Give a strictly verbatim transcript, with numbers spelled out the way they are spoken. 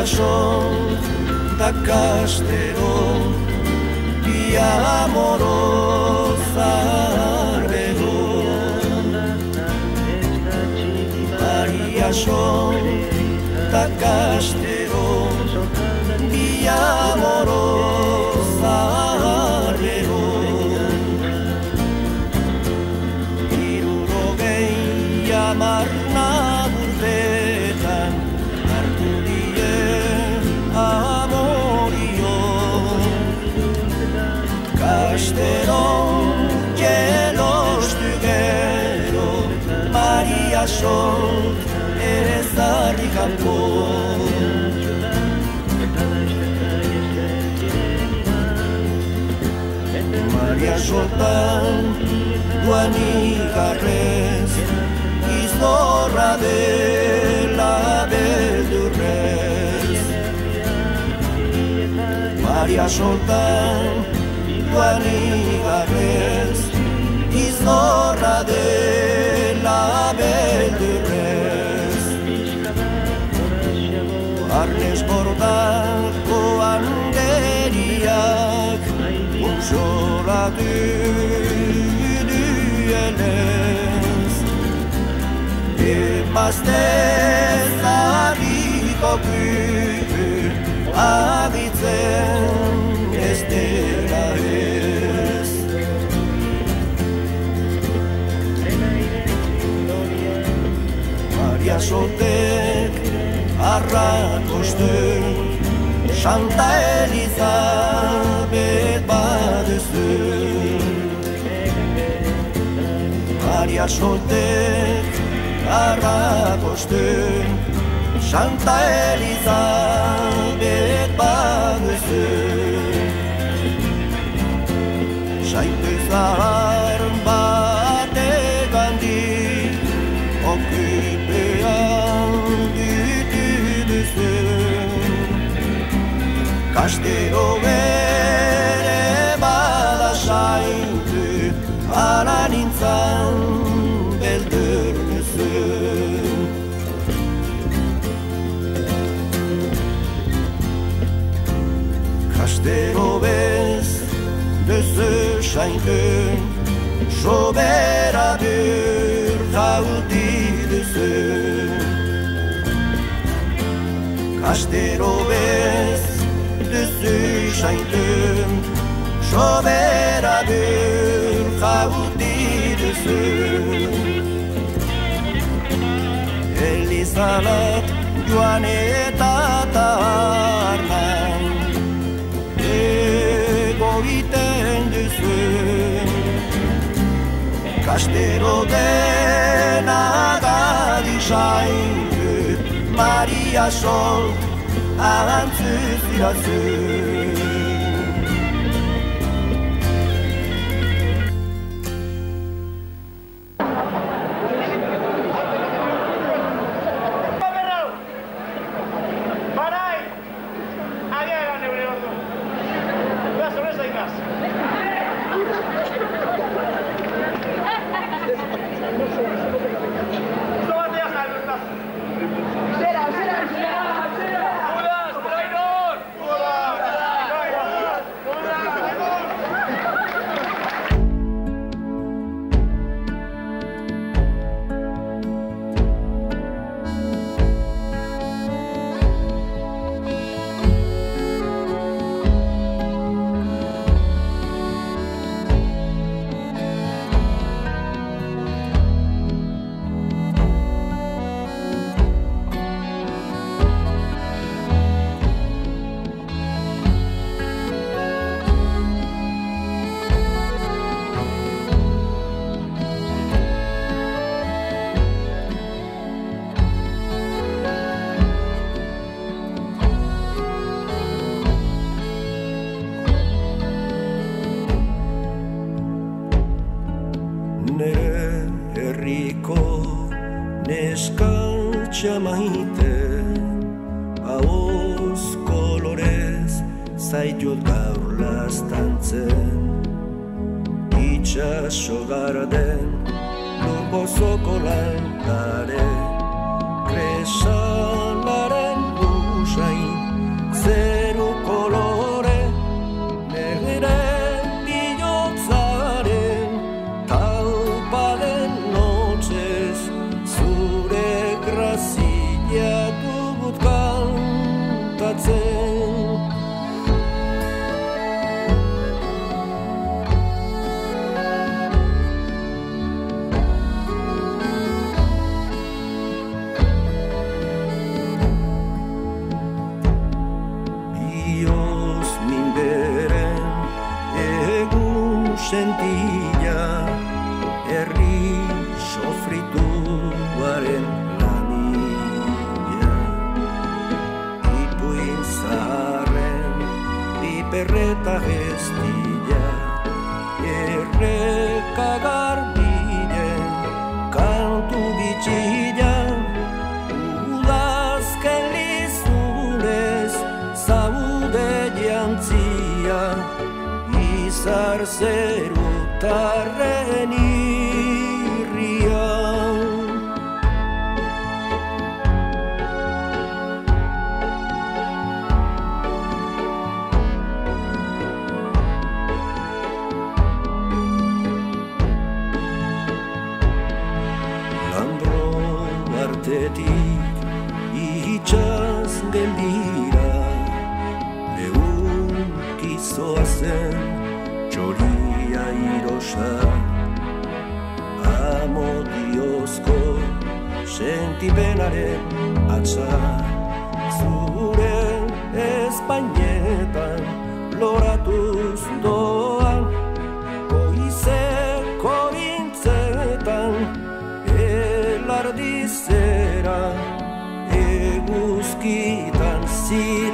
Sol da Castero y amorosa Arbero María Sol da Castero y amorosa Arbero Irurogei amarna burdetan hartu die amorio Casteron gelostu gero Maria Sol ere zarrikako Maria Soltan duan igarrez izorra dela beldurrez Maria Soltan duan igarrez izorra dela beldurrez Arnez bordako handeriak unxolatu duenez Emazte zarriko kuku abitzen ez dela ez Maria Soltek arrakostu Santa Elizabeth baduzu Maria Soltek arrakostu Santa Elizabeth baduzu Saitu zahar batek handik okupean ditu duzu Castero bere bada saitu ala nintzan beldur duzu Castero bez duzu saitu sobera dur jauti duzu Castero bez duzu şaydın sobera dur jauti duzu Elizabeth joan eta tarnan egoiten duzu Castero dena gadi şayndu Maria Sol Alantzuz irazu Barai! Adia eran neure ordu. Bea sorpresa ikaz. Zo batea jaldurtaz. Zera, zera, zera! Nere herriko neskaltxa maite Ahoz kolorez zaitut gaur laztantzen Itxaso garden lur bozoko lantare Kresalaren usain bila, herri sofrituaren lanila. Ipuin zaharren piperreta gestila, erreka garbilen kantu bitxila, udazken lizunez zaude jantzia, izar zerutarren irria. Landro artetik itxaz geldira, leunkizoa zen txoria irosa, amodiozko sentimenaren atza, zure espainetan loratuz doan, goizeko intzetan elardizera, eguzkitan zi